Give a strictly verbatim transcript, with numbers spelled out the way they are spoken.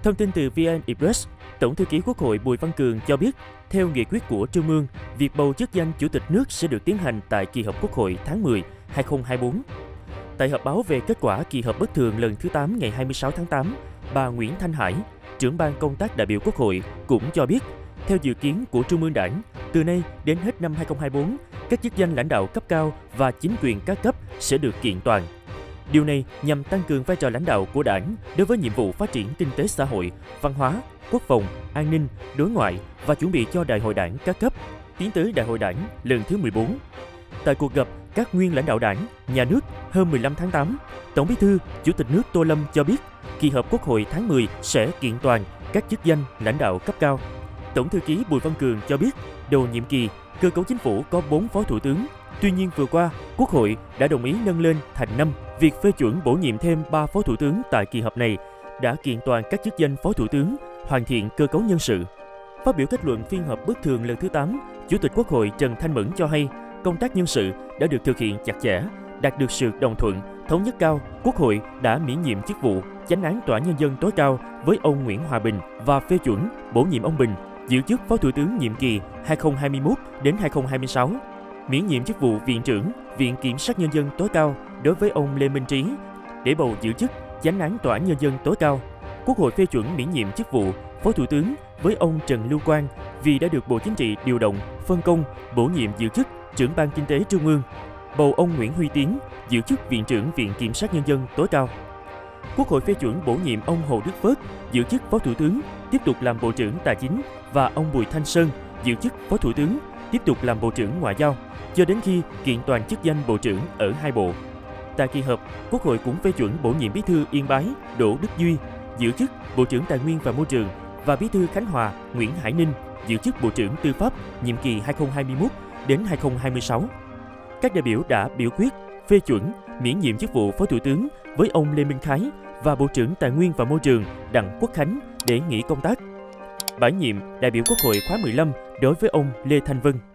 Thông tin từ vê en Express, Tổng thư ký Quốc hội Bùi Văn Cường cho biết, theo nghị quyết của Trung ương, việc bầu chức danh Chủ tịch nước sẽ được tiến hành tại kỳ họp Quốc hội tháng mười năm hai nghìn không trăm hai mươi tư. Tại họp báo về kết quả kỳ họp bất thường lần thứ tám ngày hai mươi sáu tháng tám, bà Nguyễn Thanh Hải, trưởng ban công tác đại biểu Quốc hội cũng cho biết, theo dự kiến của Trung ương Đảng, từ nay đến hết năm hai nghìn không trăm hai mươi tư, các chức danh lãnh đạo cấp cao và chính quyền các cấp sẽ được kiện toàn. Điều này nhằm tăng cường vai trò lãnh đạo của Đảng đối với nhiệm vụ phát triển kinh tế xã hội, văn hóa, quốc phòng, an ninh, đối ngoại và chuẩn bị cho Đại hội Đảng các cấp, tiến tới Đại hội Đảng lần thứ mười bốn. Tại cuộc gặp các nguyên lãnh đạo Đảng, Nhà nước hôm mười lăm tháng tám, Tổng Bí thư, Chủ tịch nước Tô Lâm cho biết, kỳ họp Quốc hội tháng mười sẽ kiện toàn các chức danh lãnh đạo cấp cao. Tổng thư ký Bùi Văn Cường cho biết, đầu nhiệm kỳ, cơ cấu chính phủ có bốn phó thủ tướng. Tuy nhiên vừa qua, Quốc hội đã đồng ý nâng lên thành năm. Việc phê chuẩn bổ nhiệm thêm ba phó thủ tướng tại kỳ họp này đã kiện toàn các chức danh phó thủ tướng, hoàn thiện cơ cấu nhân sự. Phát biểu kết luận phiên họp bất thường lần thứ tám, Chủ tịch Quốc hội Trần Thanh Mẫn cho hay, công tác nhân sự đã được thực hiện chặt chẽ, đạt được sự đồng thuận, thống nhất cao. Quốc hội đã miễn nhiệm chức vụ Chánh án Tòa án Nhân dân tối cao với ông Nguyễn Hòa Bình và phê chuẩn bổ nhiệm ông Bình giữ chức Phó Thủ tướng nhiệm kỳ hai nghìn không trăm hai mươi mốt đến hai nghìn không trăm hai mươi sáu, miễn nhiệm chức vụ Viện trưởng Viện Kiểm sát Nhân dân tối cao đối với ông Lê Minh Trí để bầu giữ chức Chánh án Tòa án Nhân dân tối cao. Quốc hội phê chuẩn miễn nhiệm chức vụ Phó Thủ tướng với ông Trần Lưu Quang vì đã được Bộ Chính trị điều động, phân công, bổ nhiệm giữ chức Trưởng ban Kinh tế Trung ương, bầu ông Nguyễn Huy Tiến giữ chức Viện trưởng Viện Kiểm sát Nhân dân tối cao. Quốc hội phê chuẩn bổ nhiệm ông Hồ Đức Phước giữ chức Phó Thủ tướng, tiếp tục làm Bộ trưởng Tài chính và ông Bùi Thanh Sơn giữ chức Phó Thủ tướng, tiếp tục làm Bộ trưởng Ngoại giao, cho đến khi kiện toàn chức danh Bộ trưởng ở hai bộ. Tại kỳ họp, Quốc hội cũng phê chuẩn bổ nhiệm Bí thư Yên Bái Đỗ Đức Duy giữ chức Bộ trưởng Tài nguyên và Môi trường và Bí thư Khánh Hòa Nguyễn Hải Ninh giữ chức Bộ trưởng Tư pháp nhiệm kỳ hai nghìn không trăm hai mươi mốt đến hai nghìn không trăm hai mươi sáu. Các đại biểu đã biểu quyết phê chuẩn miễn nhiệm chức vụ Phó Thủ tướng với ông Lê Minh Khái và Bộ trưởng Tài nguyên và Môi trường Đặng Quốc Khánh để nghỉ công tác. Bãi nhiệm đại biểu Quốc hội khóa mười lăm đối với ông Lê Thanh Vân.